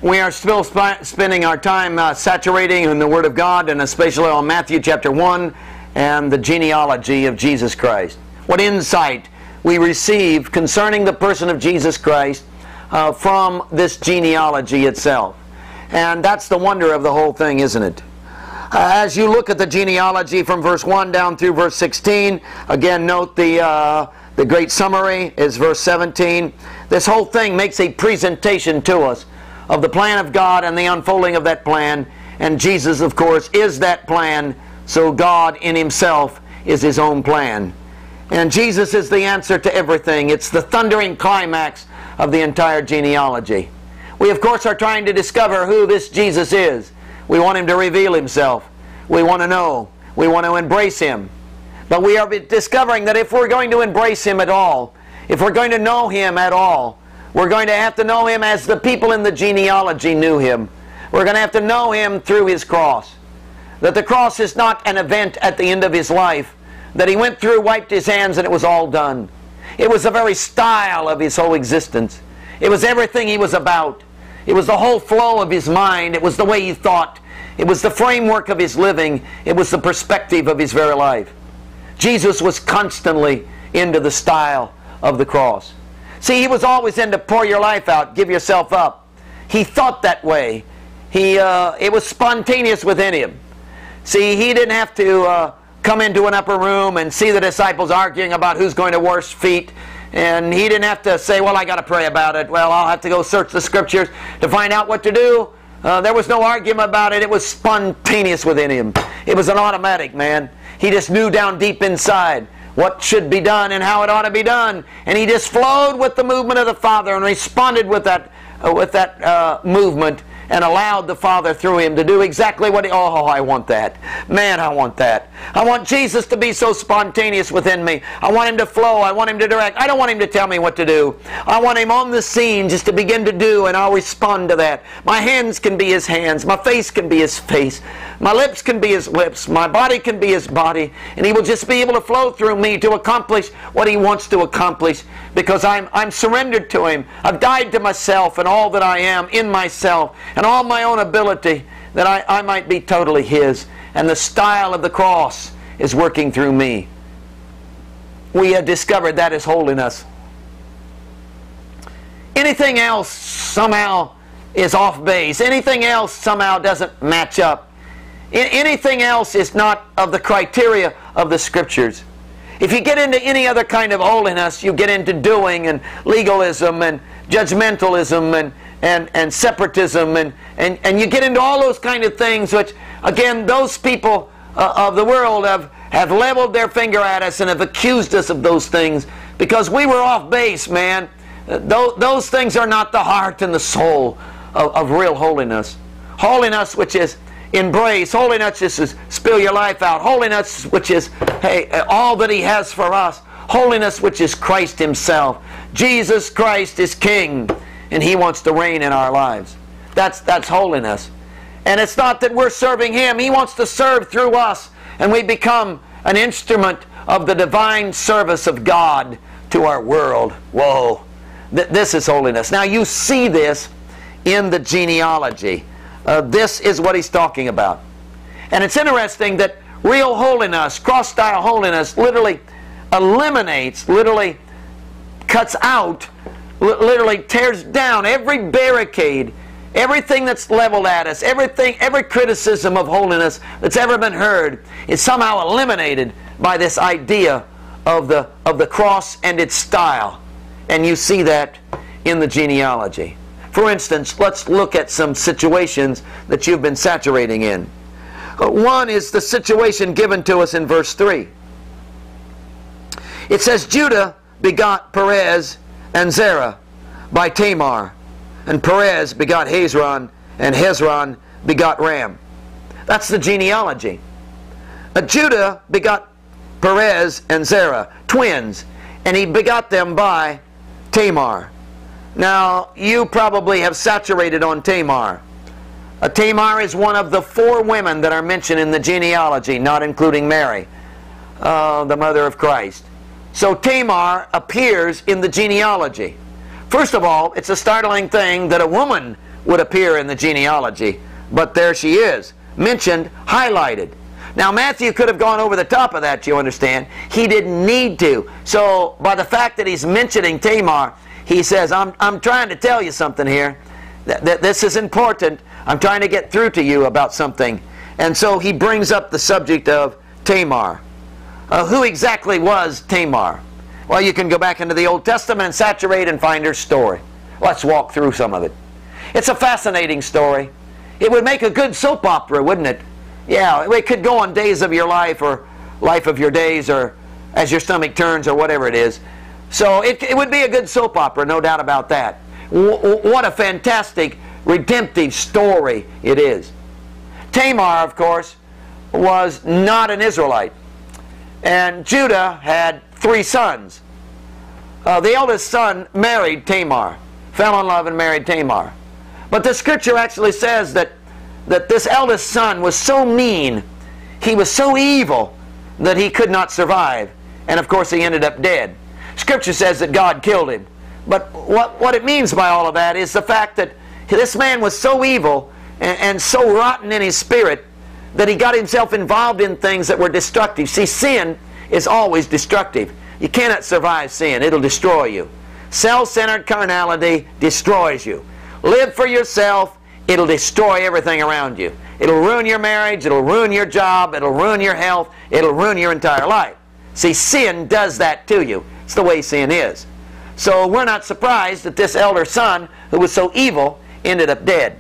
We are still spending our time saturating in the Word of God, and especially on Matthew chapter 1 and the genealogy of Jesus Christ. What insight we receive concerning the person of Jesus Christ from this genealogy itself. And that's the wonder of the whole thing, isn't it? As you look at the genealogy from verse 1 down through verse 16, again note the great summary is verse 17. This whole thing makes a presentation to us of the plan of God and the unfolding of that plan. And Jesus, of course, is that plan, so God in Himself is His own plan. And Jesus is the answer to everything. It's the thundering climax of the entire genealogy. We, of course, are trying to discover who this Jesus is. We want Him to reveal Himself. We want to know. We want to embrace Him. But we are discovering that if we're going to embrace Him at all, if we're going to know Him at all, we're going to have to know Him as the people in the genealogy knew Him. We're going to have to know Him through His cross. That the cross is not an event at the end of His life, that He went through, wiped His hands, and it was all done. It was the very style of His whole existence. It was everything He was about. It was the whole flow of His mind. It was the way He thought. It was the framework of His living. It was the perspective of His very life. Jesus was constantly into the style of the cross. See, He was always into pour your life out, give yourself up. He thought that way. It was spontaneous within Him. See, He didn't have to come into an upper room and see the disciples arguing about who's going to wash feet. And He didn't have to say, well, I got to pray about it. Well, I'll have to go search the Scriptures to find out what to do. There was no argument about it. It was spontaneous within Him. It was an automatic, man. He just knew down deep inside what should be done and how it ought to be done. And He just flowed with the movement of the Father and responded with that movement, and allowed the Father through Him to do exactly what He... Oh, I want that. Man, I want that. I want Jesus to be so spontaneous within me. I want Him to flow. I want Him to direct. I don't want Him to tell me what to do. I want Him on the scene just to begin to do, and I'll respond to that. My hands can be His hands. My face can be His face. My lips can be His lips. My body can be His body. And He will just be able to flow through me to accomplish what He wants to accomplish, because I'm surrendered to Him. I've died to myself and all that I am in myself and all my own ability, that I might be totally His. And the style of the cross is working through me. We have discovered that is holiness. Anything else somehow is off base. Anything else somehow doesn't match up. Anything else is not of the criteria of the Scriptures. If you get into any other kind of holiness, you get into doing and legalism and judgmentalism and separatism, and you get into all those kind of things which, again, those people of the world have leveled their finger at us and have accused us of those things because we were off base, man. Those things are not the heart and the soul of real holiness. Holiness, which is embrace. Holiness is spill your life out. Holiness, which is, hey, all that He has for us. Holiness, which is Christ Himself. Jesus Christ is King, and He wants to reign in our lives. That's holiness. And it's not that we're serving Him. He wants to serve through us, and we become an instrument of the divine service of God to our world. Whoa. This is holiness. Now you see this in the genealogy. This is what he's talking about. And it's interesting that real holiness, cross-style holiness, literally eliminates, literally cuts out, literally tears down every barricade, everything that's leveled at us, every criticism of holiness that's ever been heard is somehow eliminated by this idea of the cross and its style. And you see that in the genealogy. For instance, let's look at some situations that you've been saturating in. One is the situation given to us in verse 3. It says, Judah begot Perez and Zerah by Tamar, and Perez begot Hezron, and Hezron begot Ram. That's the genealogy. Judah begot Perez and Zerah, twins, and he begot them by Tamar. Now, you probably have saturated on Tamar. Tamar is one of the 4 women that are mentioned in the genealogy, not including Mary, the mother of Christ. So Tamar appears in the genealogy. First of all, it's a startling thing that a woman would appear in the genealogy. But there she is, mentioned, highlighted. Now Matthew could have gone over the top of that, you understand. He didn't need to. So by the fact that he's mentioning Tamar, he says, I'm trying to tell you something here. That this is important. I'm trying to get through to you about something. And so he brings up the subject of Tamar. Who exactly was Tamar? Well, you can go back into the Old Testament and saturate and find her story. Let's walk through some of it. It's a fascinating story. It would make a good soap opera, wouldn't it? Yeah, it could go on Days of Your Life or Life of Your Days or As Your Stomach Turns or whatever it is. So it would be a good soap opera, no doubt about that. What a fantastic redemptive story it is. Tamar, of course, was not an Israelite. And Judah had 3 sons. The eldest son married Tamar, fell in love and married Tamar. But the scripture actually says that this eldest son was so mean, he was so evil, that he could not survive. And of course he ended up dead. Scripture says that God killed him. But what it means by all of that is the fact that this man was so evil and so rotten in his spirit that he got himself involved in things that were destructive. See, sin is always destructive. You cannot survive sin. It'll destroy you. Self-centered carnality destroys you. Live for yourself. It'll destroy everything around you. It'll ruin your marriage. It'll ruin your job. It'll ruin your health. It'll ruin your entire life. See, sin does that to you. It's the way sin is. So we're not surprised that this elder son, who was so evil, ended up dead.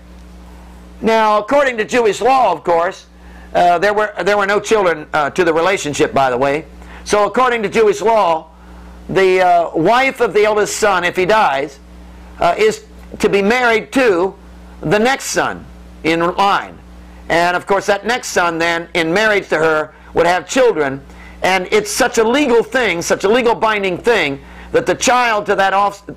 Now, according to Jewish law, of course, there were no children to the relationship, by the way. So according to Jewish law, the wife of the eldest son, if he dies, is to be married to the next son in line. And of course that next son then, in marriage to her, would have children. And it's such a legal thing, such a legal binding thing, that the child to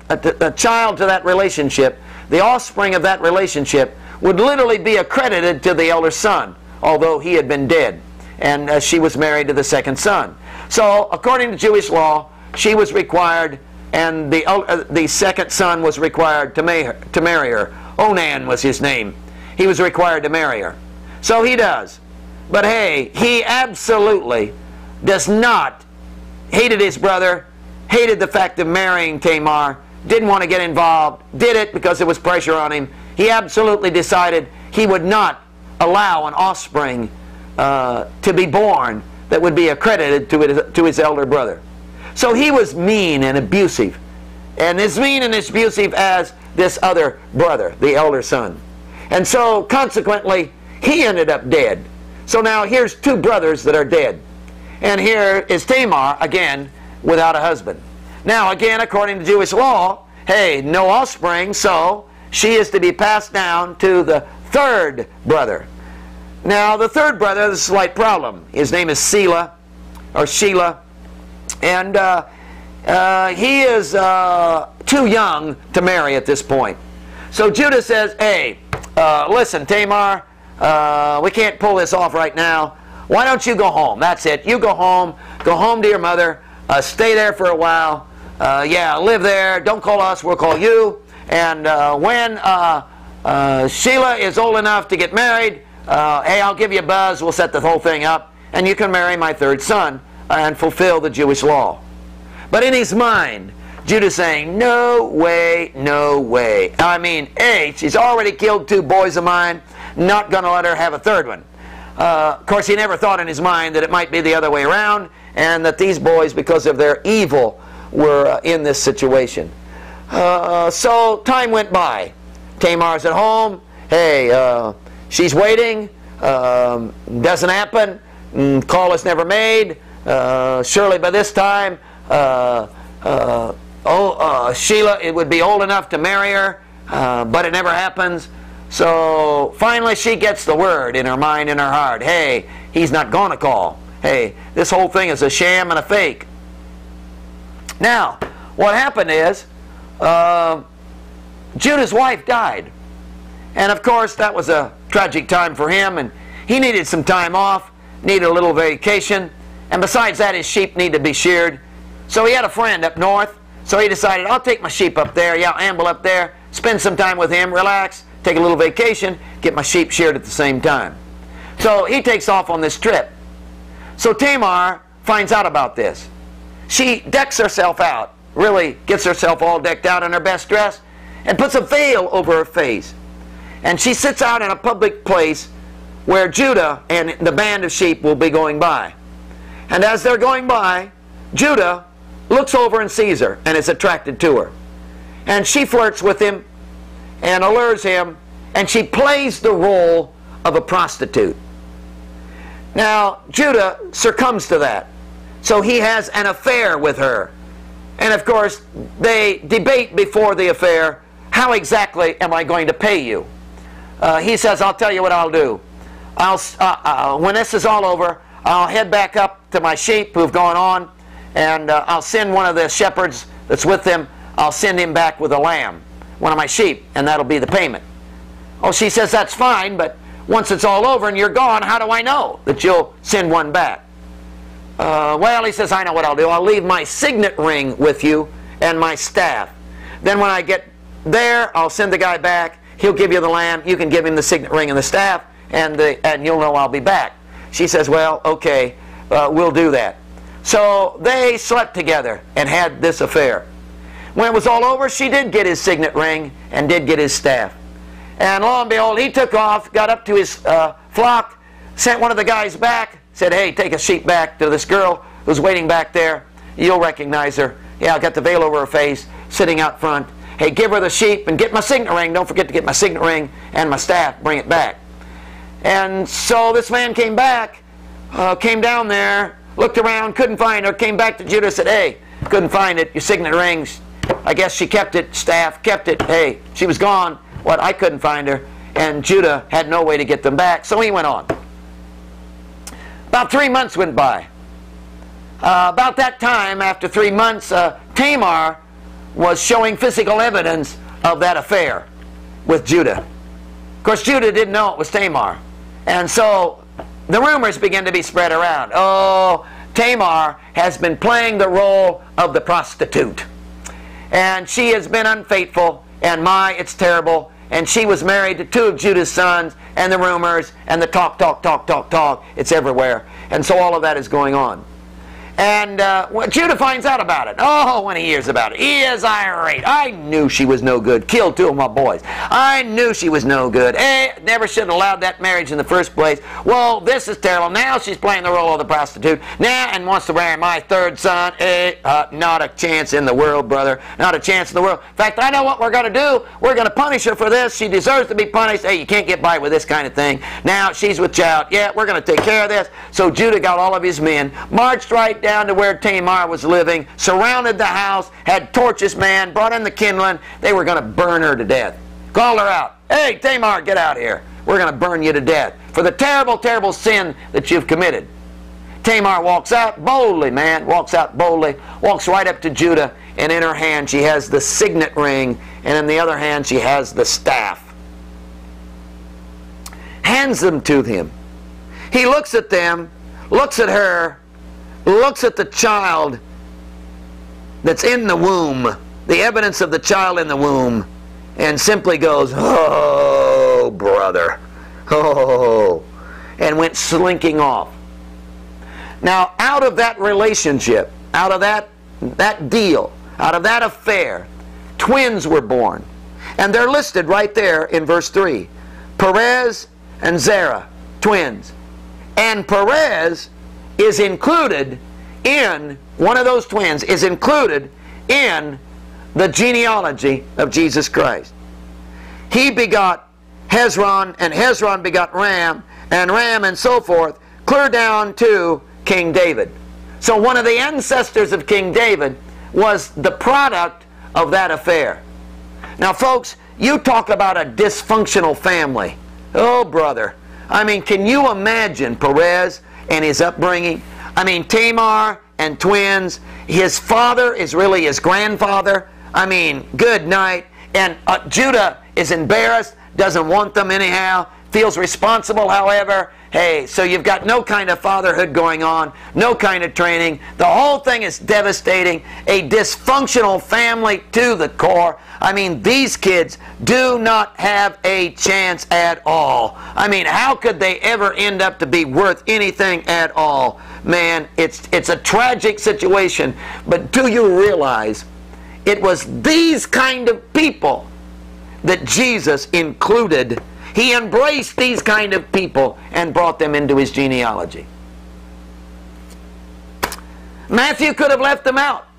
that relationship, the offspring of that relationship, would literally be accredited to the elder son, although he had been dead. And she was married to the second son. So according to Jewish law, she was required, and the second son was required to marry her. Onan was his name. He was required to marry her. So he does. But hey, he absolutely does not, hated his brother, hated the fact of marrying Tamar, didn't want to get involved, did it because there was pressure on him. He absolutely decided he would not allow an offspring to be born that would be accredited to his elder brother. So he was mean and abusive, and as mean and as abusive as this other brother, the elder son. And so consequently, he ended up dead. So now here's 2 brothers that are dead. And here is Tamar, again, without a husband. Now again, according to Jewish law, hey, no offspring, so she is to be passed down to the 3rd brother. Now the 3rd brother has a slight problem. His name is Shelah, and he is too young to marry at this point. So Judah says, hey, listen, Tamar, we can't pull this off right now. Why don't you go home? That's it. You go home to your mother, stay there for a while. Yeah, live there. Don't call us, we'll call you. And when Shelah is old enough to get married, hey, I'll give you a buzz, we'll set the whole thing up, and you can marry my 3rd son and fulfill the Jewish law. But in his mind, Judah's saying, no way, no way. I mean, hey, she's already killed 2 boys of mine, not going to let her have a 3rd one. Of course, he never thought in his mind that it might be the other way around, and that these boys, because of their evil, were in this situation. So time went by. Tamar's at home. Hey, she's waiting. Doesn't happen. Call is never made. Surely by this time, Shelah, it would be old enough to marry her, but it never happens. So finally she gets the word in her mind, in her heart. Hey, he's not going to call. Hey, this whole thing is a sham and a fake. Now, what happened is, Judah's wife died. And of course, that was a tragic time for him, and he needed some time off, needed a little vacation, and besides that, his sheep needed to be sheared. So he had a friend up north, so he decided, I'll take my sheep up there, yeah, I'll amble up there, spend some time with him, relax, take a little vacation, get my sheep sheared at the same time. So he takes off on this trip. So Tamar finds out about this. She decks herself out, really gets herself all decked out in her best dress, and puts a veil over her face. And she sits out in a public place where Judah and the band of sheep will be going by. And as they're going by, Judah looks over and sees her and is attracted to her. And she flirts with him and allures him, and she plays the role of a prostitute. Now, Judah succumbs to that. So he has an affair with her. And of course, they debate before the affair, how exactly am I going to pay you? He says, I'll tell you what I'll do. When this is all over, I'll head back up to my sheep who've gone on, and I'll send one of the shepherds that's with them, I'll send him back with a lamb, one of my sheep, and that'll be the payment. Oh, she says, that's fine, but once it's all over and you're gone, how do I know that you'll send one back? Well, he says, I know what I'll do. I'll leave my signet ring with you and my staff. Then when I get there, I'll send the guy back. He'll give you the lamb. You can give him the signet ring and the staff, and you'll know I'll be back. She says, well, okay, we'll do that. So they slept together and had this affair. When it was all over, she did get his signet ring and did get his staff. And lo and behold, he took off, got up to his flock, sent one of the guys back, said, hey, take a sheep back to this girl who's waiting back there. You'll recognize her. Yeah, I got the veil over her face, sitting out front. Hey, give her the sheep and get my signet ring. Don't forget to get my signet ring and my staff. Bring it back. And so this man came back, came down there, looked around, couldn't find her, came back to Judah, said, hey, couldn't find it. Your signet rings. I guess she kept it. Staff kept it. Hey, she was gone. What? I couldn't find her. And Judah had no way to get them back, so he went on. About 3 months went by. About that time, after 3 months, Tamar was showing physical evidence of that affair with Judah. Of course, Judah didn't know it was Tamar. And so the rumors began to be spread around. Oh, Tamar has been playing the role of the prostitute. And she has been unfaithful, and my, it's terrible. And she was married to 2 of Judah's sons, and the rumors, and the talk, it's everywhere. And so all of that is going on. And Judah finds out about it. Oh, when he hears about it, he is irate. I knew she was no good. Killed 2 of my boys. I knew she was no good. Never should have allowed that marriage in the first place. Well, this is terrible. Now she's playing the role of the prostitute. Now, and wants to marry my 3rd son. Not a chance in the world, brother. Not a chance in the world. In fact, I know what we're going to do. We're going to punish her for this. She deserves to be punished. Hey, you can't get by with this kind of thing. Now she's with child. Yeah, we're going to take care of this. So Judah got all of his men, marched right down to where Tamar was living, surrounded the house, had torches manned, brought in the kindling. They were going to burn her to death. Called her out. Hey, Tamar, get out here. We're going to burn you to death for the terrible, terrible sin that you've committed. Tamar walks out boldly, man, walks out boldly, walks right up to Judah, and in her hand she has the signet ring, and in the other hand she has the staff. Hands them to him. He looks at them, looks at her, looks at the child that's in the womb, the evidence of the child in the womb, and simply goes, oh, brother, oh, and went slinking off. Now, out of that relationship, out of that deal, out of that affair, twins were born. And they're listed right there in verse 3. Perez and Zerah, twins. And Perez is included in, one of those twins is included in the genealogy of Jesus Christ. He begot Hezron, and Hezron begot Ram, and Ram, and so forth, clear down to King David. So one of the ancestors of King David was the product of that affair. Now folks, you talk about a dysfunctional family. Oh brother, I mean, can you imagine Perez and his upbringing? I mean, Tamar and twins. His father is really his grandfather. I mean, good night. And Judah is embarrassed, doesn't want them anyhow. feels responsible, however. Hey, so you've got no kind of fatherhood going on, no kind of training. The whole thing is devastating. A dysfunctional family to the core. I mean, these kids do not have a chance at all. I mean, how could they ever end up to be worth anything at all? Man, it's a tragic situation. But do you realize it was these kind of people that Jesus included? He embraced these kind of people and brought them into his genealogy. Matthew could have left them out.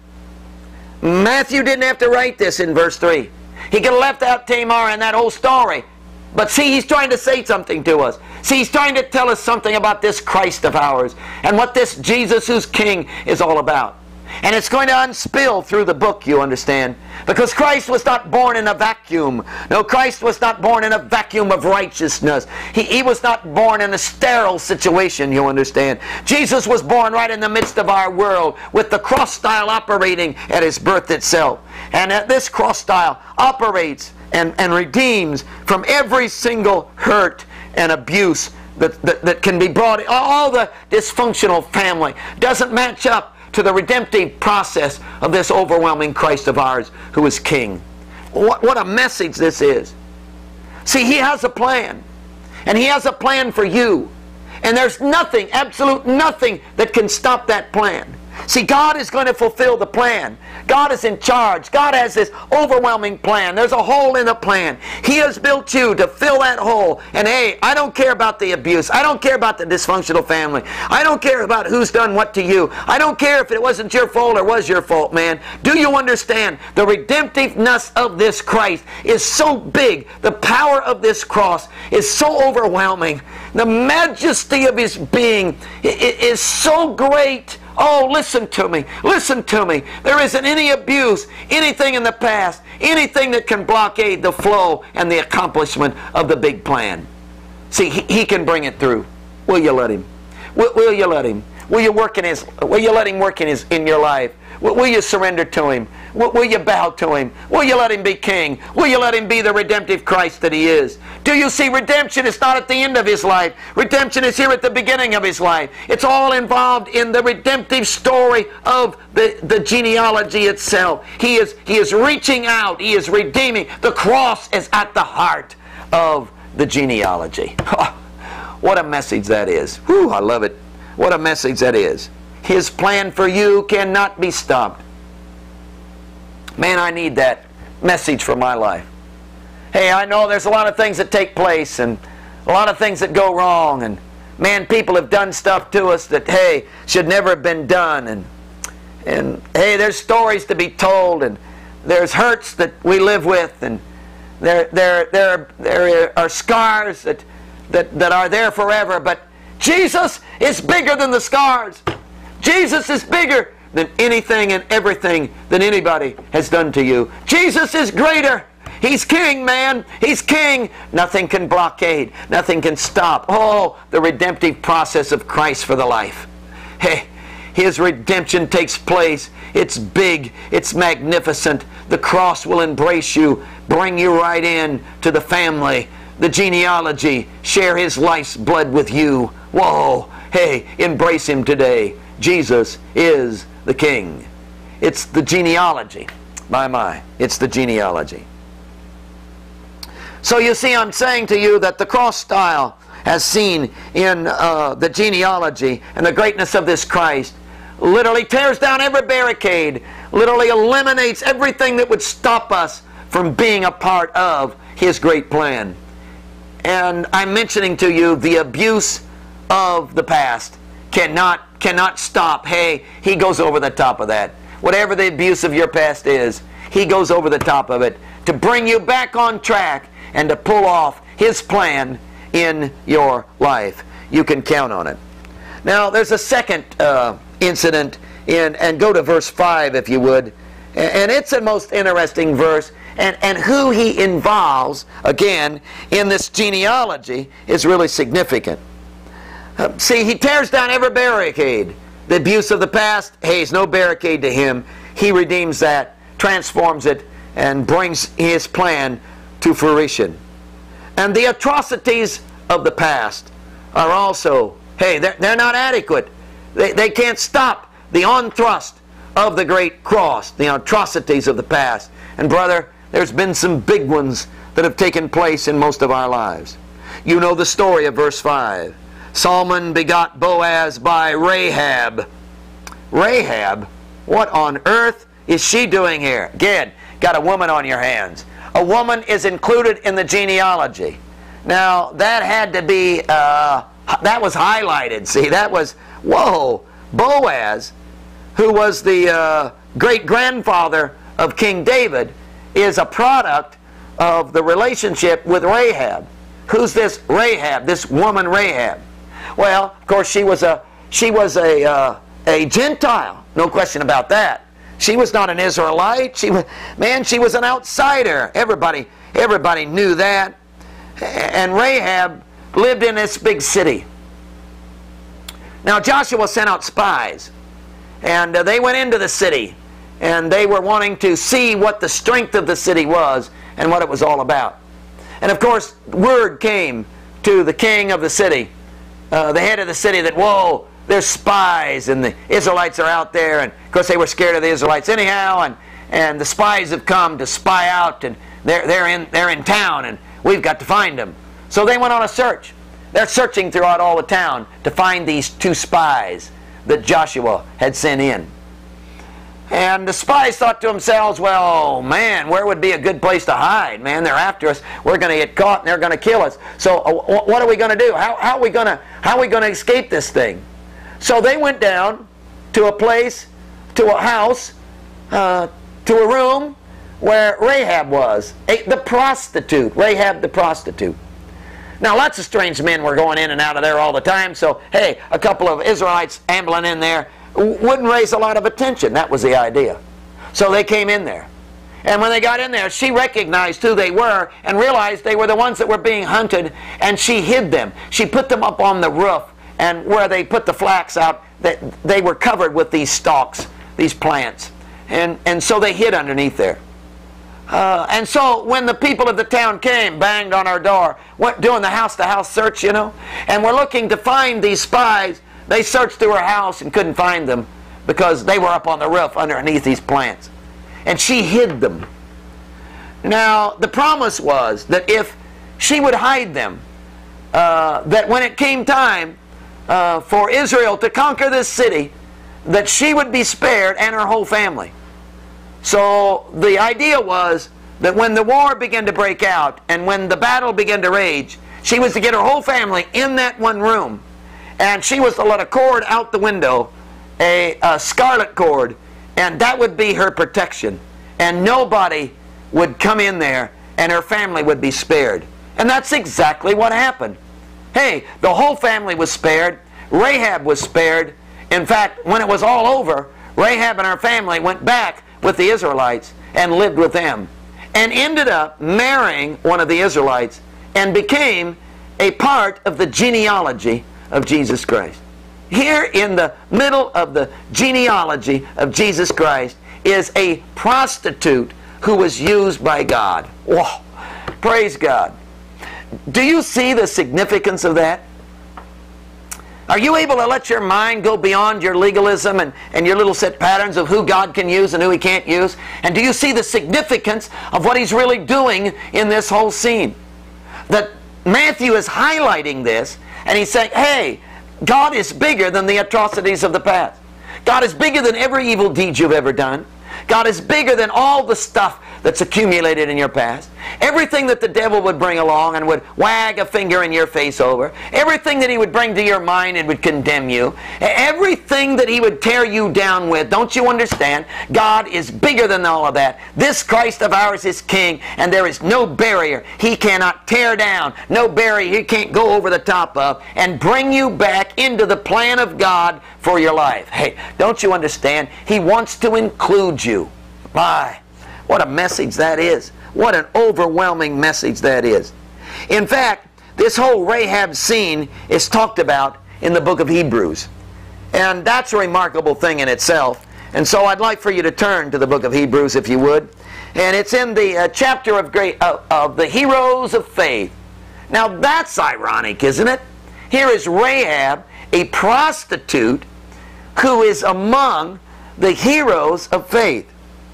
Matthew didn't have to write this in verse 3. He could have left out Tamar and that whole story. But see, he's trying to say something to us. See, he's trying to tell us something about this Christ of ours and what this Jesus who's King is all about. And it's going to unspill through the book, you understand. Because Christ was not born in a vacuum. No, Christ was not born in a vacuum of righteousness. He was not born in a sterile situation, you understand. Jesus was born right in the midst of our world with the cross style operating at his birth itself. And this cross style operates and redeems from every single hurt and abuse that can be brought. All the dysfunctional family doesn't match up to the redemptive process of this overwhelming Christ of ours who is King. What a message this is. See, he has a plan. And he has a plan for you. And there's nothing, absolute nothing, that can stop that plan. See, God is going to fulfill the plan. God is in charge. God has this overwhelming plan. There's a hole in the plan. He has built you to fill that hole. And hey, I don't care about the abuse. I don't care about the dysfunctional family. I don't care about who's done what to you. I don't care if it wasn't your fault or was your fault, man. Do you understand? The redemptiveness of this Christ is so big. The power of this cross is so overwhelming. The majesty of his being is so great. Oh, listen to me. Listen to me. There isn't any abuse, anything in the past, anything that can blockade the flow and the accomplishment of the big plan. See, he can bring it through. Will you let him? Will you let him? Will you work in his? Will you let him work in your life? Will you surrender to him? Will you bow to him? Will you let him be king? Will you let him be the redemptive Christ that he is? Do you see, redemption is not at the end of his life. Redemption is here at the beginning of his life. It's all involved in the redemptive story of the genealogy itself. He is reaching out. He is redeeming. The cross is at the heart of the genealogy. What a message that is. Whew, I love it. What a message that is. His plan for you cannot be stopped. Man, I need that message for my life. Hey, I know there's a lot of things that take place and a lot of things that go wrong. And man, people have done stuff to us that, hey, should never have been done. And hey, there's stories to be told. And there's hurts that we live with. And there are scars that are there forever. But Jesus is bigger than the scars. Jesus is bigger than anything and everything that anybody has done to you. Jesus is greater. He's King, man. He's King. Nothing can blockade. Nothing can stop. Oh, the redemptive process of Christ for the life. Hey, his redemption takes place. It's big. It's magnificent. The cross will embrace you, bring you right in to the family, the genealogy, share his life's blood with you. Whoa. Hey, embrace him today. Jesus is the King. It's the genealogy. My. It's the genealogy. So you see, I'm saying to you that the cross style, as seen in the genealogy and the greatness of this Christ, literally tears down every barricade, literally eliminates everything that would stop us from being a part of his great plan. And I'm mentioning to you the abuse of the past cannot stop. Hey, he goes over the top of that. Whatever the abuse of your past is, he goes over the top of it to bring you back on track and to pull off his plan in your life. You can count on it. Now, there's a second incident, and go to verse 5 if you would. And it's a most interesting verse. And who he involves, again, in this genealogy is really significant. See, he tears down every barricade. The abuse of the past, hey, it's no barricade to him. He redeems that, transforms it, and brings his plan to fruition. And the atrocities of the past are also, hey, they're not adequate. They can't stop the on-thrust of the great cross, the atrocities of the past. And brother, there's been some big ones that have taken place in most of our lives. You know the story of verse 5. Salmon begot Boaz by Rahab. Rahab? What on earth is she doing here? Again, got a woman on your hands. A woman is included in the genealogy. Now, that had to be, that was highlighted. See, that was, whoa, Boaz, who was the great-grandfather of King David, is a product of the relationship with Rahab. Who's this Rahab, this woman Rahab? Well, of course, she was a Gentile. No question about that. She was not an Israelite. She was an outsider. Everybody knew that. And Rahab lived in this big city. Now Joshua sent out spies, and they went into the city, and they were wanting to see what the strength of the city was and what it was all about. And of course, word came to the king of the city, the head of the city, that, whoa, there's spies and the Israelites are out there. And of course they were scared of the Israelites anyhow, and the spies have come to spy out, and they're in town, and we've got to find them. So they went on a search. They're searching throughout all the town to find these two spies that Joshua had sent in. And the spies thought to themselves, well, man, where would be a good place to hide? Man, they're after us. We're going to get caught and they're going to kill us. So what are we going to do? How are we going to escape this thing? So they went down to a place, to a house, to a room where Rahab was, the prostitute, Rahab the prostitute. Now, lots of strange men were going in and out of there all the time, so, hey, a couple of Israelites ambling in there wouldn't raise a lot of attention. That was the idea. So they came in there. And when they got in there, she recognized who they were and realized they were the ones that were being hunted, and she hid them. She put them up on the roof, and where they put the flax out, they were covered with these stalks, these plants. And so they hid underneath there. And so when the people of the town came, banged on our door, doing the house-to-house search, you know, and were looking to find these spies, they searched through her house and couldn't find them because they were up on the roof underneath these plants. And she hid them. Now, the promise was that if she would hide them, that when it came time for Israel to conquer this city, that she would be spared and her whole family. So the idea was that when the war began to break out and when the battle began to rage, she was to get her whole family in that one room, and she was to let a cord out the window, a scarlet cord, and that would be her protection. And nobody would come in there, and her family would be spared. And that's exactly what happened. Hey, the whole family was spared. Rahab was spared. In fact, when it was all over, Rahab and her family went back with the Israelites and lived with them, and ended up marrying one of the Israelites and became a part of the genealogy of Jesus Christ. Here in the middle of the genealogy of Jesus Christ is a prostitute who was used by God. Whoa! Praise God. Do you see the significance of that? Are you able to let your mind go beyond your legalism and your little set patterns of who God can use and who He can't use? And do you see the significance of what He's really doing in this whole scene? That Matthew is highlighting this, and he's saying, hey, God is bigger than the atrocities of the past. God is bigger than every evil deed you've ever done. God is bigger than all the stuff that's accumulated in your past. Everything that the devil would bring along and would wag a finger in your face over. Everything that he would bring to your mind and would condemn you. Everything that he would tear you down with. Don't you understand? God is bigger than all of that. This Christ of ours is King, and there is no barrier He cannot tear down. No barrier He can't go over the top of and bring you back into the plan of God for your life. Hey, don't you understand? He wants to include you. My, what a message that is. What an overwhelming message that is. In fact, this whole Rahab scene is talked about in the book of Hebrews. And that's a remarkable thing in itself. And so I'd like for you to turn to the book of Hebrews, if you would. And it's in the chapter of the heroes of faith. Now that's ironic, isn't it? Here is Rahab, a prostitute, who is among the heroes of faith.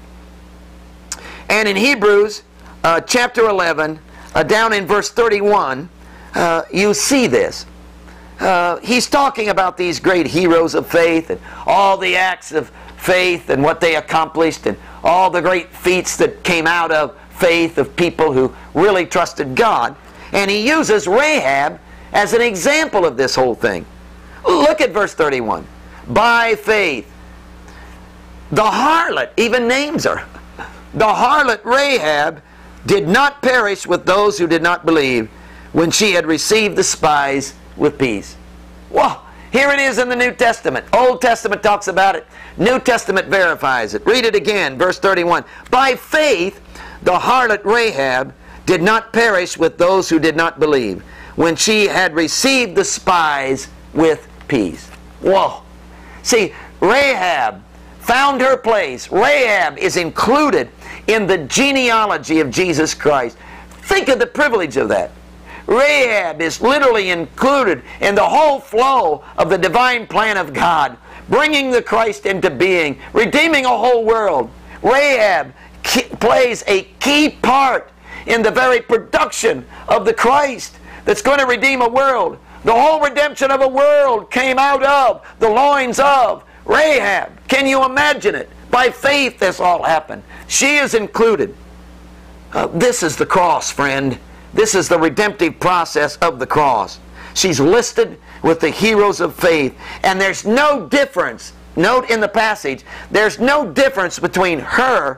And in Hebrews chapter 11, down in verse 31, you see this. He's talking about these great heroes of faith and all the acts of faith and what they accomplished and all the great feats that came out of faith of people who really trusted God. And he uses Rahab as an example of this whole thing. Look at verse 31. By faith, the harlot, even names her, the harlot Rahab did not perish with those who did not believe when she had received the spies with peace. Well, here it is in the New Testament. Old Testament talks about it. New Testament verifies it. Read it again, verse 31. By faith, the harlot Rahab did not perish with those who did not believe when she had received the spies with peace. Whoa. See, Rahab found her place. Rahab is included in the genealogy of Jesus Christ. Think of the privilege of that. Rahab is literally included in the whole flow of the divine plan of God, bringing the Christ into being, redeeming a whole world. Rahab plays a key part in the very production of the Christ that's going to redeem a world. The whole redemption of a world came out of the loins of Rahab. Can you imagine it? By faith this all happened. She is included. This is the cross, friend. This is the redemptive process of the cross. She's listed with the heroes of faith. And there's no difference. Note in the passage, there's no difference between her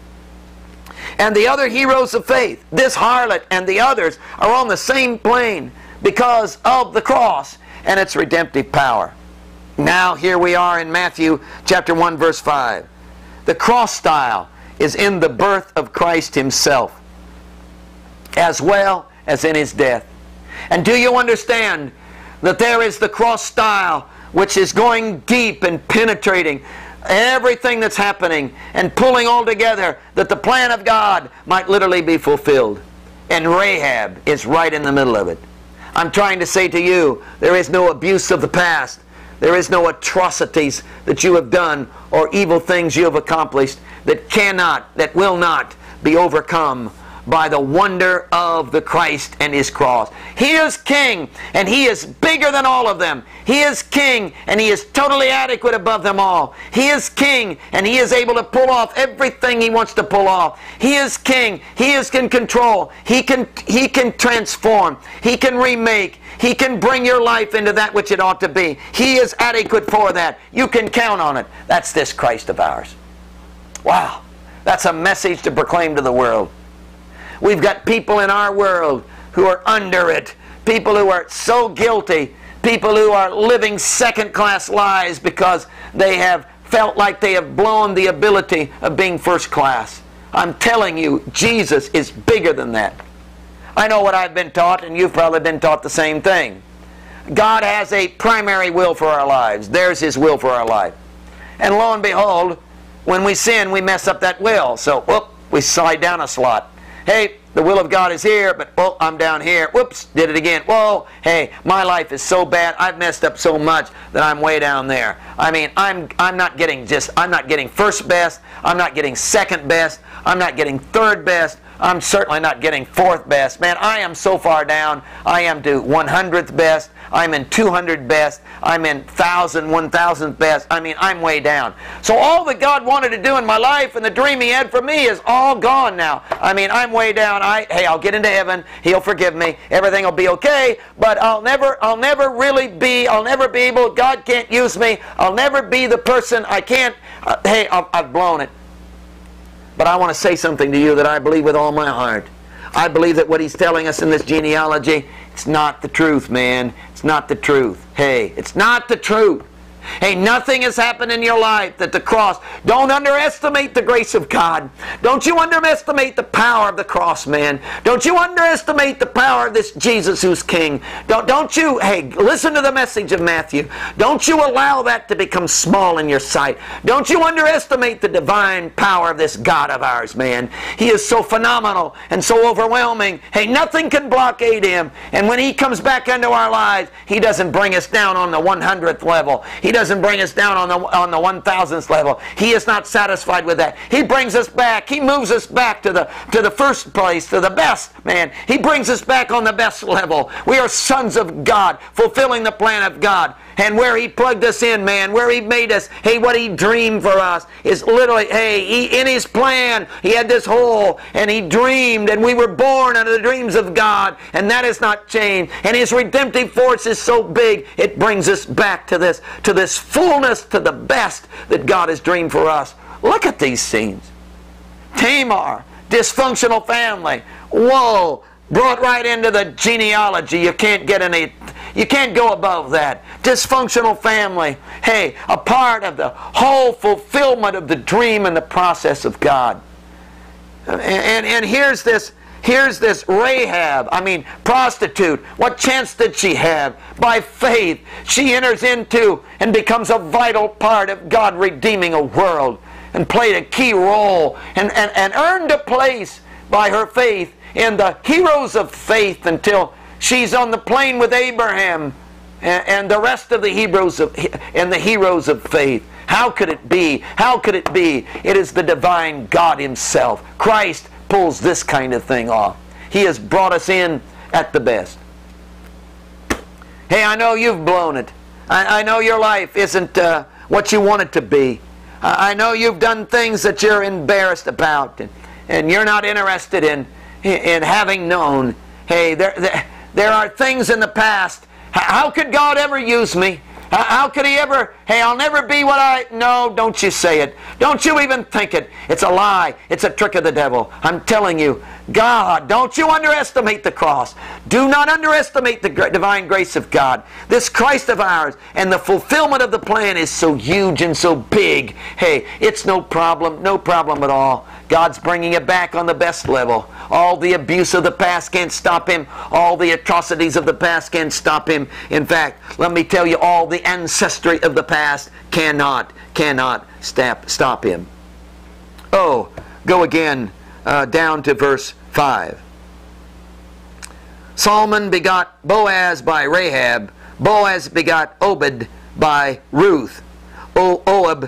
and the other heroes of faith. This harlot and the others are on the same plane because of the cross and its redemptive power. Now here we are in Matthew chapter 1 verse 5. The cross style is in the birth of Christ Himself as well as in His death. And do you understand that there is the cross style which is going deep and penetrating everything that's happening and pulling all together that the plan of God might literally be fulfilled. And Rahab is right in the middle of it. I'm trying to say to you, there is no abuse of the past. There is no atrocities that you have done or evil things you have accomplished that cannot, that will not be overcome by the wonder of the Christ and His cross. He is King, and He is bigger than all of them. He is King, and He is totally adequate above them all. He is King, and He is able to pull off everything He wants to pull off. He is King. He is in control. He can transform. He can remake. He can bring your life into that which it ought to be. He is adequate for that. You can count on it. That's this Christ of ours. Wow. That's a message to proclaim to the world. We've got people in our world who are under it. People who are so guilty. People who are living second-class lives because they have felt like they have blown the ability of being first class. I'm telling you, Jesus is bigger than that. I know what I've been taught, and you've probably been taught the same thing. God has a primary will for our lives. There's His will for our life. And lo and behold, when we sin, we mess up that will. So, whoop, we slide down a slot. Hey, the will of God is here, but oh, I'm down here. Whoops, did it again. Whoa, hey, my life is so bad. I've messed up so much that I'm way down there. I mean, I'm not getting first best. I'm not getting second best. I'm not getting third best. I'm certainly not getting fourth best. Man, I am so far down. I am to 100th best. I'm in 200 best. I'm in 1,000, 1,000th best. I mean, I'm way down. So all that God wanted to do in my life and the dream He had for me is all gone now. I mean, I'm way down. Hey, I'll get into heaven. He'll forgive me. Everything will be okay. But I'll never be able, God can't use me. I'll never be the person. I can't, hey, I've blown it. But I want to say something to you that I believe with all my heart. I believe that what He's telling us in this genealogy, it's not the truth, man. It's not the truth. Hey, it's not the truth. Hey, nothing has happened in your life that the cross. Don't underestimate the grace of God. Don't you underestimate the power of the cross, man. Don't you underestimate the power of this Jesus who's King. Don't you, hey, listen to the message of Matthew. Don't you allow that to become small in your sight. Don't you underestimate the divine power of this God of ours, man. He is so phenomenal and so overwhelming. Hey, nothing can blockade Him. And when He comes back into our lives, He doesn't bring us down on the 100th level. He doesn't bring us down on the 1000th level. He is not satisfied with that. He brings us back. He moves us back to the first place, to the best, man. He brings us back on the best level. We are sons of God, fulfilling the plan of God. And where He plugged us in, man, where He made us, hey, what He dreamed for us is literally, hey, in His plan, He had this hole, and He dreamed, and we were born under the dreams of God, and that has not changed. And His redemptive force is so big, it brings us back to this fullness, to the best that God has dreamed for us. Look at these scenes. Tamar, dysfunctional family. Whoa, brought right into the genealogy. You can't go above that. Dysfunctional family. Hey, a part of the whole fulfillment of the dream and the process of God. And here's this Rahab, prostitute. What chance did she have? By faith, she enters into and becomes a vital part of God redeeming a world, and played a key role, and earned a place by her faith in the heroes of faith, until she's on the plane with Abraham and the rest of the heroes of faith. How could it be? How could it be? It is the divine God Himself. Christ pulls this kind of thing off. He has brought us in at the best. Hey, I know you've blown it. I know your life isn't what you want it to be. I know you've done things that you're embarrassed about, and you're not interested in having known. Hey, there are things in the past. How could God ever use me? How could He ever, hey, I'll never be what no, don't you say it. Don't you even think it. It's a lie. It's a trick of the devil. I'm telling you, God, don't you underestimate the cross. Do not underestimate the divine grace of God. This Christ of ours and the fulfillment of the plan is so huge and so big. Hey, it's no problem at all. God's bringing it back on the best level. All the abuse of the past can't stop Him. All the atrocities of the past can't stop Him. In fact, let me tell you, all the ancestry of the past cannot stop Him. Oh, go again down to verse 5. Solomon begot Boaz by Rahab. Boaz begot Obed by Ruth. Obed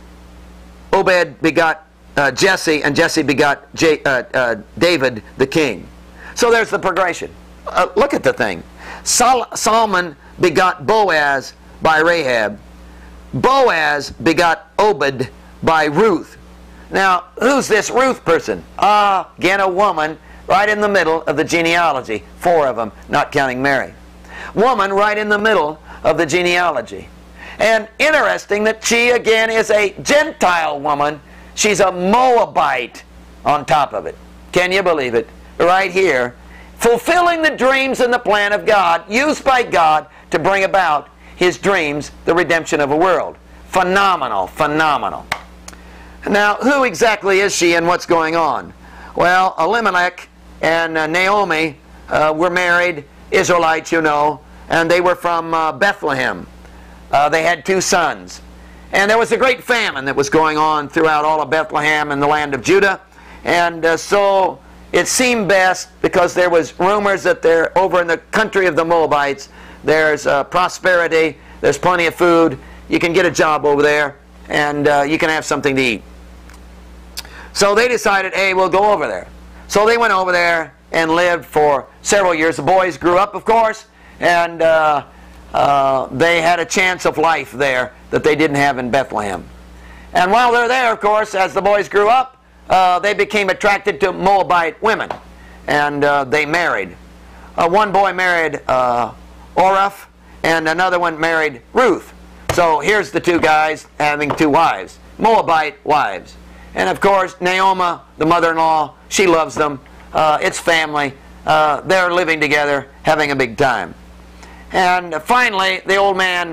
begot Jesse, and Jesse begot David the king. So there's the progression. Look at the thing. Solomon begot Boaz by Rahab. Boaz begot Obed by Ruth. Now, who's this Ruth person? Again, a woman right in the middle of the genealogy. 4 of them, not counting Mary. Woman right in the middle of the genealogy. And interesting that she, again, is a Gentile woman. She's a Moabite on top of it. Can you believe it? Right here. Fulfilling the dreams and the plan of God, used by God to bring about His dreams, the redemption of a world. Phenomenal, phenomenal. Now, who exactly is she and what's going on? Well, Elimelech and Naomi were married, Israelites, you know, and they were from Bethlehem. They had 2 sons. And there was a great famine that was going on throughout all of Bethlehem and the land of Judah. And so it seemed best, because there was rumors that they're over in the country of the Moabites, there's prosperity, there's plenty of food, you can get a job over there, and you can have something to eat. So they decided, hey, we'll go over there. So they went over there and lived for several years. The boys grew up, of course, and they had a chance of life there that they didn't have in Bethlehem. And while they're there, of course, as the boys grew up, they became attracted to Moabite women, and they married. One boy married Orph, and another one married Ruth. So here's the 2 guys having 2 wives, Moabite wives. And of course, Naomi, the mother-in-law, she loves them. It's family. They're living together, having a big time. And finally, the old man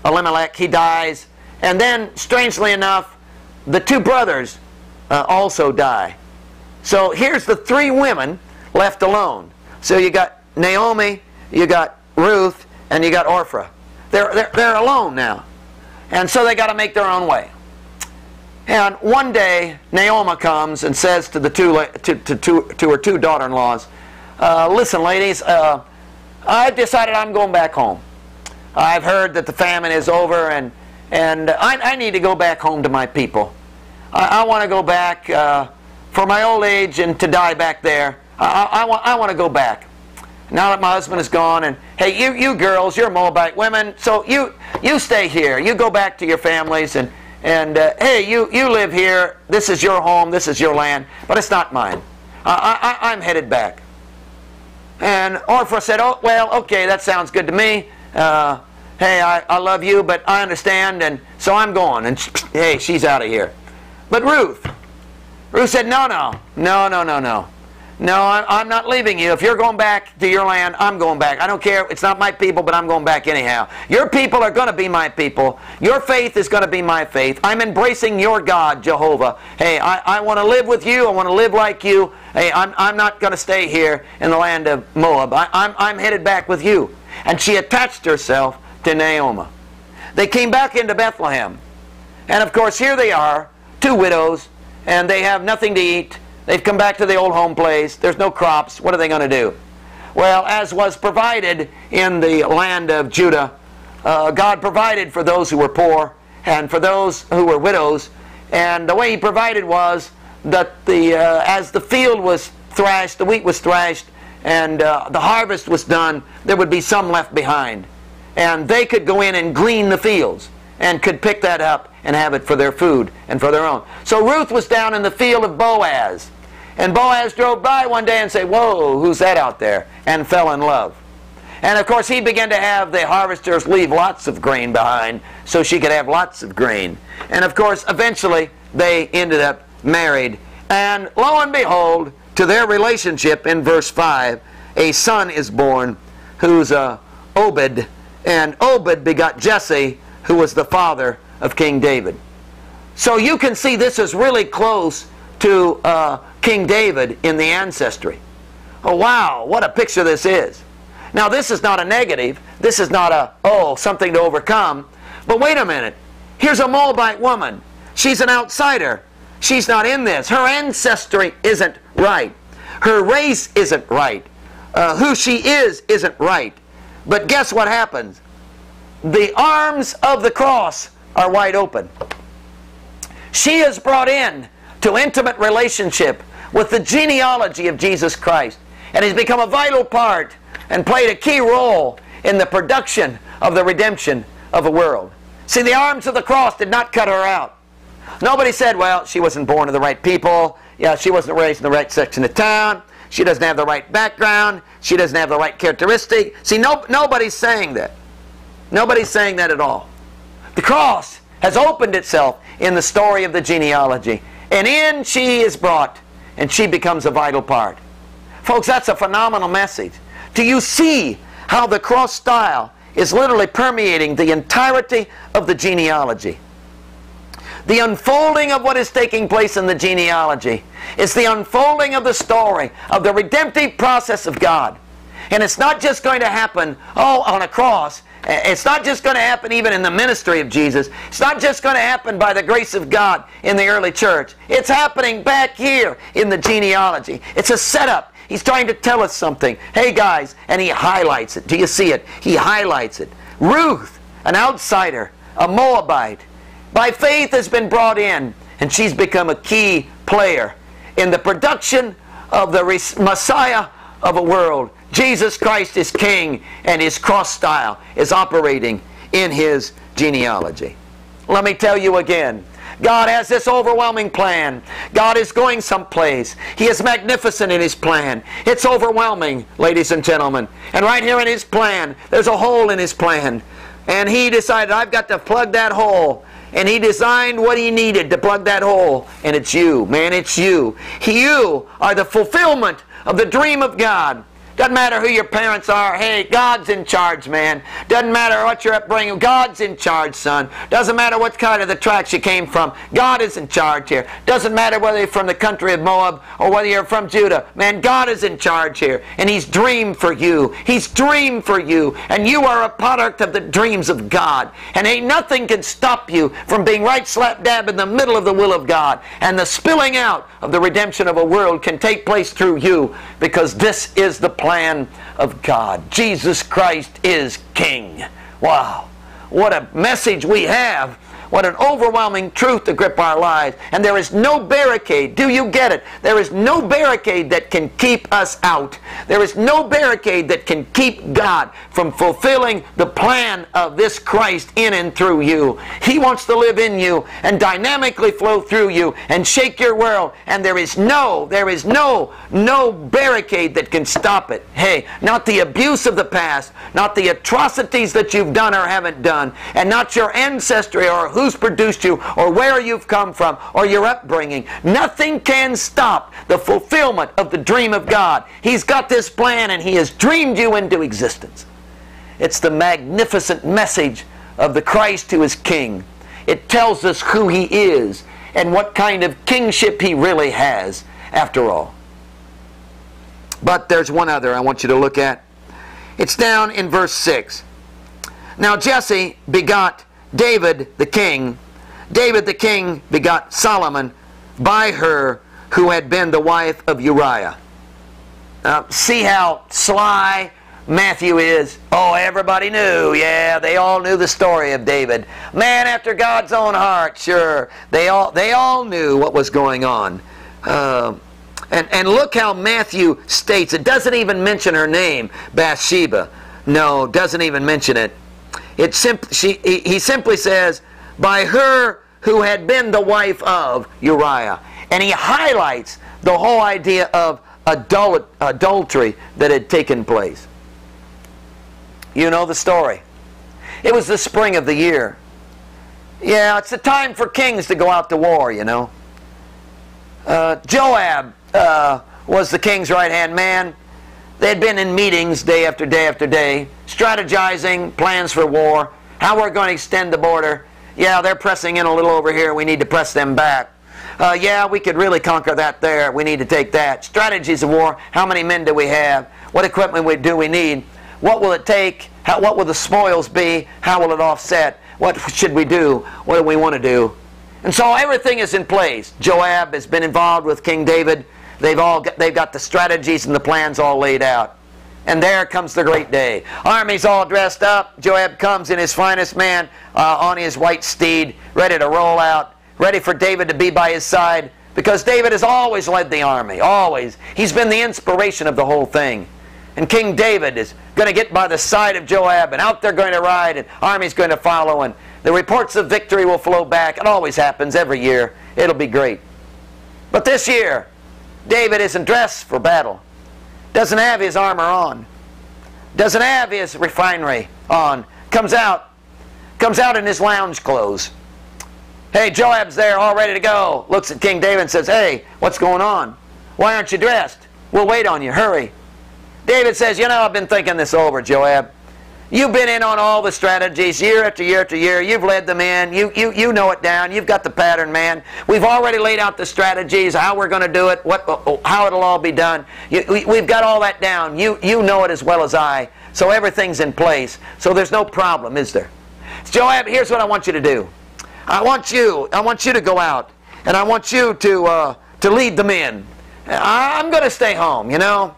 Elimelech, he dies. And then, strangely enough, the two brothers also die. So here's the three women left alone. So you got Naomi, you got Ruth, and you got Orpah. They're alone now. And so they got to make their own way. And one day, Naomi comes and says to her two daughter-in-laws, listen, ladies, I've decided I'm going back home. I've heard that the famine is over, and I need to go back home to my people. I want to go back for my old age and to die back there. I want to go back. Now that my husband is gone, and hey, you girls, you're Moabite women, so you stay here. You go back to your families, and hey, you live here. This is your home. This is your land, but it's not mine. I'm headed back. And Orpah said, oh, well, okay, that sounds good to me. Hey, I love you, but I understand, and so I'm going. And hey, she's out of here. But Ruth said, no, I'm not leaving you. If you're going back to your land, I'm going back. I don't care. It's not my people, but I'm going back anyhow. Your people are going to be my people. Your faith is going to be my faith. I'm embracing your God, Jehovah. Hey, I want to live with you. I want to live like you. Hey, I'm not going to stay here in the land of Moab. I'm headed back with you. And she attached herself to Naomi. They came back into Bethlehem. And of course, here they are, two widows, and they have nothing to eat. They've come back to the old home place. There's no crops. What are they going to do? Well, as was provided in the land of Judah, God provided for those who were poor and for those who were widows. And the way He provided was that as the field was thrashed, the wheat was thrashed, and the harvest was done, there would be some left behind. And they could go in and glean the fields and could pick that up and have it for their food and for their own. So Ruth was down in the field of Boaz. And Boaz drove by one day and said, whoa, who's that out there? And fell in love. And of course he began to have the harvesters leave lots of grain behind so she could have lots of grain. And of course eventually they ended up married. And lo and behold, to their relationship in verse 5, a son is born who's Obed. And Obed begot Jesse, who was the father of King David. So you can see this is really close to King David in the ancestry. Oh wow, what a picture this is. Now this is not a negative. This is not something to overcome. But wait a minute. Here's a Moabite woman. She's an outsider. She's not in this. Her ancestry isn't right. Her race isn't right. Who she is isn't right. But guess what happens? The arms of the cross are wide open. She is brought in to intimate relationship with the genealogy of Jesus Christ, and has become a vital part and played a key role in the production of the redemption of a world. See, the arms of the cross did not cut her out. Nobody said, well, she wasn't born to the right people. Yeah, she wasn't raised in the right section of town. She doesn't have the right background. She doesn't have the right characteristic. See, nobody's saying that. Nobody's saying that at all. The cross has opened itself in the story of the genealogy. And in she is brought, and she becomes a vital part. Folks, that's a phenomenal message. Do you see how the cross style is literally permeating the entirety of the genealogy? The unfolding of what is taking place in the genealogy is the unfolding of the story of the redemptive process of God. And it's not just going to happen, on a cross. It's not just going to happen even in the ministry of Jesus. It's not just going to happen by the grace of God in the early church. It's happening back here in the genealogy. It's a setup. He's trying to tell us something. Hey guys, and he highlights it. Do you see it? He highlights it. Ruth, an outsider, a Moabite, by faith has been brought in, and she's become a key player in the production of the Messiah of a world. Jesus Christ is King, and His cross style is operating in His genealogy. Let me tell you again, God has this overwhelming plan. God is going someplace. He is magnificent in His plan. It's overwhelming, ladies and gentlemen. And right here in His plan, there's a hole in His plan. And He decided, I've got to plug that hole. And He designed what He needed to plug that hole. And it's you, man, it's you. You are the fulfillment of the dream of God. Doesn't matter who your parents are. Hey, God's in charge, man. Doesn't matter what your upbringing. God's in charge, son. Doesn't matter what kind of the tracks you came from. God is in charge here. Doesn't matter whether you're from the country of Moab or whether you're from Judah. Man, God is in charge here. And He's dreamed for you. He's dreamed for you. And you are a product of the dreams of God. And ain't nothing can stop you from being right slap dab in the middle of the will of God. And the spilling out of the redemption of a world can take place through you, because this is the plan of God. Jesus Christ is King. Wow. What a message we have. What an overwhelming truth to grip our lives. And there is no barricade. Do you get it? There is no barricade that can keep us out. There is no barricade that can keep God from fulfilling the plan of this Christ in and through you. He wants to live in you and dynamically flow through you and shake your world. And there is no barricade that can stop it. Hey, not the abuse of the past, not the atrocities that you've done or haven't done, and not your ancestry or who's produced you or where you've come from or your upbringing. Nothing can stop the fulfillment of the dream of God. He's got this plan and He has dreamed you into existence. It's the magnificent message of the Christ who is King. It tells us who He is and what kind of kingship He really has after all. But there's one other I want you to look at. It's down in verse 6. Now Jesse begot David the king. David the king begot Solomon by her who had been the wife of Uriah. See how sly Matthew is? Oh, everybody knew. Yeah, they all knew the story of David. Man after God's own heart, sure. They all knew what was going on. And look how Matthew states, it doesn't even mention her name, Bathsheba. No, doesn't even mention it. He simply says, by her who had been the wife of Uriah. And he highlights the whole idea of adultery that had taken place. You know the story. It was the spring of the year. Yeah, it's the time for kings to go out to war, you know. Joab was the king's right-hand man. They had been in meetings day after day after day, strategizing plans for war, how we're going to extend the border. Yeah, they're pressing in a little over here. We need to press them back. Yeah, we could really conquer that there. We need to take that. Strategies of war. How many men do we have? What equipment do we need? What will it take? What will the spoils be? How will it offset? What should we do? What do we want to do? And so everything is in place. Joab has been involved with King David. They've got the strategies and the plans all laid out. And there comes the great day. Army's all dressed up. Joab comes in his finest man on his white steed, ready to roll out, ready for David to be by his side, because David has always led the army, always. He's been the inspiration of the whole thing. And King David is going to get by the side of Joab, and out they're going to ride, and army's going to follow, and the reports of victory will flow back. It always happens every year. It'll be great. But this year, David isn't dressed for battle. Doesn't have his armor on. Doesn't have his refinery on. Comes out in his lounge clothes. Hey, Joab's there all ready to go. Looks at King David and says, hey, what's going on? Why aren't you dressed? We'll wait on you. Hurry. David says, you know, I've been thinking this over, Joab. You've been in on all the strategies year after year after year. You've led them in. You know it down. You've got the pattern, man. We've already laid out the strategies, how we're going to do it, how it'll all be done. We've got all that down. You know it as well as I. So everything's in place. So there's no problem, is there? Joab, here's what I want you to do. I want you to go out, and I want you to lead the men. I'm going to stay home, you know.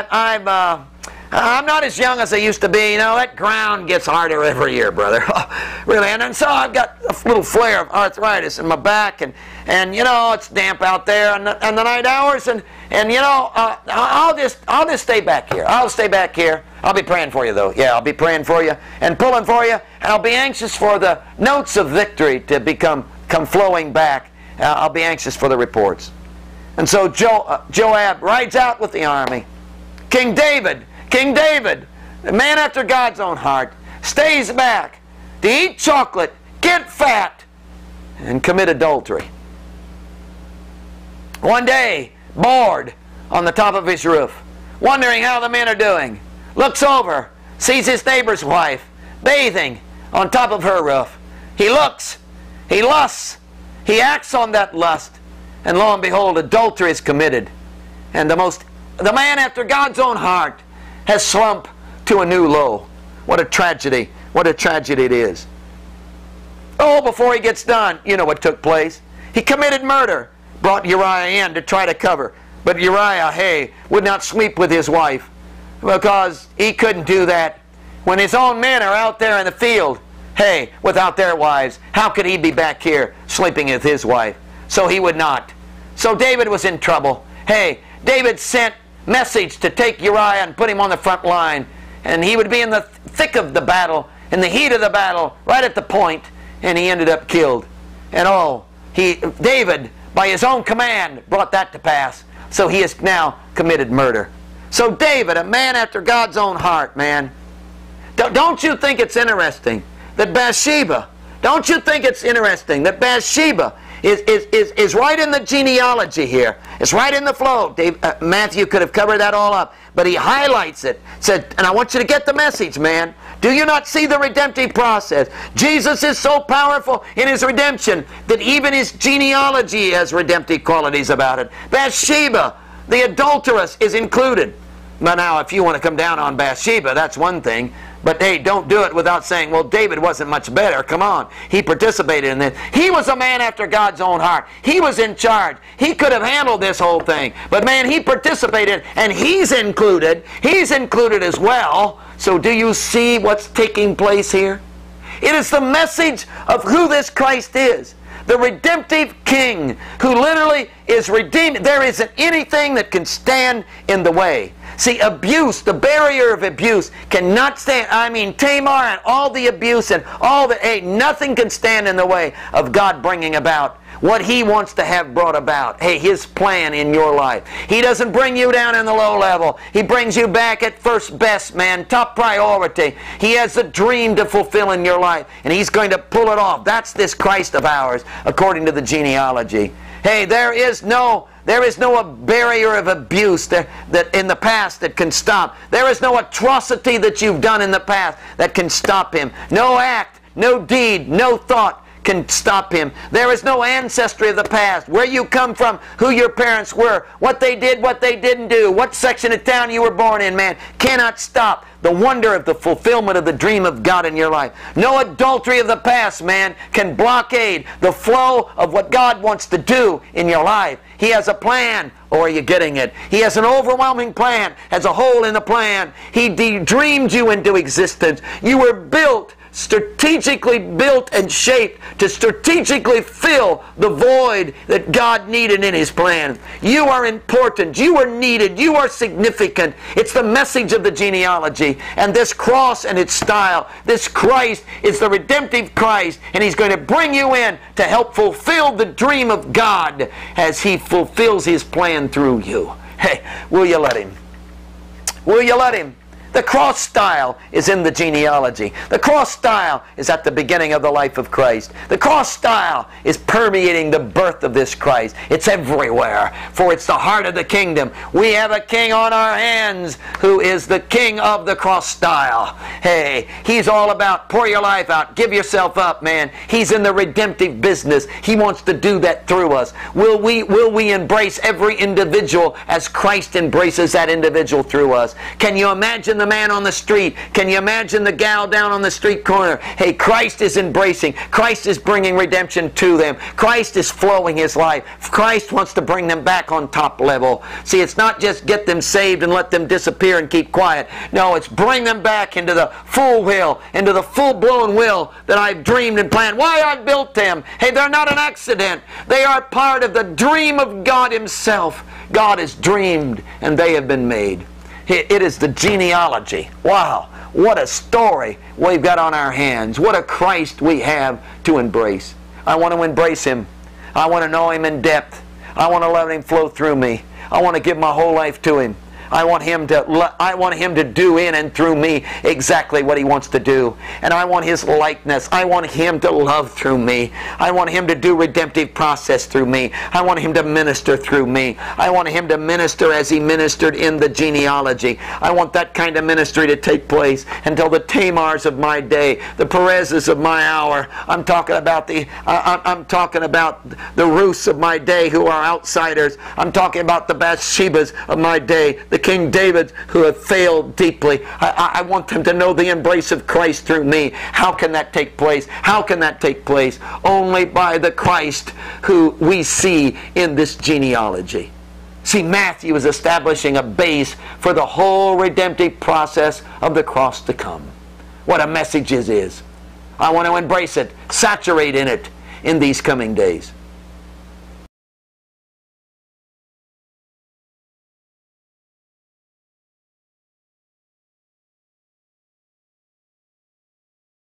I'm not as young as I used to be. You know, that ground gets harder every year, brother. Really. And so I've got a little flare of arthritis in my back, and you know, it's damp out there in the night hours, and you know, I'll just stay back here. I'll stay back here. I'll be praying for you, though. Yeah, I'll be praying for you and pulling for you, and I'll be anxious for the notes of victory to come flowing back. I'll be anxious for the reports. And so Joab rides out with the army. King David, the man after God's own heart, stays back to eat chocolate, get fat, and commit adultery. One day, bored on the top of his roof, wondering how the men are doing. Looks over, sees his neighbor's wife bathing on top of her roof. He looks, he lusts, he acts on that lust, and lo and behold, adultery is committed. And the man after God's own heart has slumped to a new low. What a tragedy. What a tragedy it is. Oh, before he gets done, you know what took place. He committed murder. Brought Uriah in to try to cover. But Uriah, hey, would not sleep with his wife because he couldn't do that. When his own men are out there in the field, hey, without their wives, how could he be back here sleeping with his wife? So he would not. So David was in trouble. Hey, David sent message to take Uriah and put him on the front line. And he would be in the thick of the battle, in the heat of the battle, right at the point, and he ended up killed. And oh, David, by his own command, brought that to pass. So he has now committed murder. So David, a man after God's own heart, man. Don't you think it's interesting that Bathsheba, don't you think it's interesting that Bathsheba is right in the genealogy here. It's right in the flow. Matthew could have covered that all up, but he highlights it. Said, and I want you to get the message, man. Do you not see the redemptive process? Jesus is so powerful in his redemption that even his genealogy has redemptive qualities about it. Bathsheba, the adulteress, is included. But now, if you want to come down on Bathsheba, that's one thing. But hey, don't do it without saying, well, David wasn't much better. Come on. He participated in this. He was a man after God's own heart. He was in charge. He could have handled this whole thing. But man, he participated, and he's included. He's included as well. So do you see what's taking place here? It is the message of who this Christ is. The redemptive King who literally is redeemed. There isn't anything that can stand in the way. See, abuse, the barrier of abuse cannot stand. I mean, Tamar and all the abuse and all the, hey, nothing can stand in the way of God bringing about what He wants to have brought about. Hey, His plan in your life. He doesn't bring you down in the low level. He brings you back at first best, man. Top priority. He has a dream to fulfill in your life, and He's going to pull it off. That's this Christ of ours, according to the genealogy. Hey, there is no barrier of abuse that in the past that can stop. There is no atrocity that you've done in the past that can stop Him. No act, no deed, no thought can stop Him. There is no ancestry of the past, where you come from, who your parents were, what they did, what they didn't do, what section of town you were born in, man, cannot stop the wonder of the fulfillment of the dream of God in your life. No adultery of the past, man, can blockade the flow of what God wants to do in your life. He has a plan, or are you getting it? He has an overwhelming plan, has a hole in the plan. He dreamed you into existence. You were built, strategically built and shaped to strategically fill the void that God needed in His plan. You are important. You are needed. You are significant. It's the message of the genealogy. And this cross and its style, this Christ is the redemptive Christ, and He's going to bring you in to help fulfill the dream of God as He fulfills His plan through you. Hey, will you let Him? Will you let Him? The cross style is in the genealogy. The cross style is at the beginning of the life of Christ. The cross style is permeating the birth of this Christ. It's everywhere, for it's the heart of the kingdom. We have a king on our hands who is the king of the cross style. Hey, He's all about pour your life out, give yourself up, man. He's in the redemptive business. He wants to do that through us. Will we embrace every individual as Christ embraces that individual through us? Can you imagine the man on the street? Can you imagine the gal down on the street corner? Hey, Christ is embracing. Christ is bringing redemption to them. Christ is flowing His life. Christ wants to bring them back on top level. See, it's not just get them saved and let them disappear and keep quiet. No, it's bring them back into the full will, into the full-blown will that I've dreamed and planned. Why I built them. Hey, they're not an accident. They are part of the dream of God Himself. God has dreamed and they have been made. It is the genealogy. Wow, what a story we've got on our hands. What a Christ we have to embrace. I want to embrace Him. I want to know Him in depth. I want to let Him flow through me. I want to give my whole life to Him. I want Him to do in and through me exactly what He wants to do. And I want His likeness. I want Him to love through me. I want Him to do redemptive process through me. I want Him to minister through me. I want Him to minister as He ministered in the genealogy. I want that kind of ministry to take place until the Tamars of my day, the Perezes of my hour. I'm talking about the Ruths of my day who are outsiders. I'm talking about the Bathshebas of my day, the King Davids who have failed deeply. I want them to know the embrace of Christ through me. How can that take place? How can that take place? Only by the Christ who we see in this genealogy. See, Matthew is establishing a base for the whole redemptive process of the cross to come. What a message it is. I want to embrace it, saturate in it in these coming days.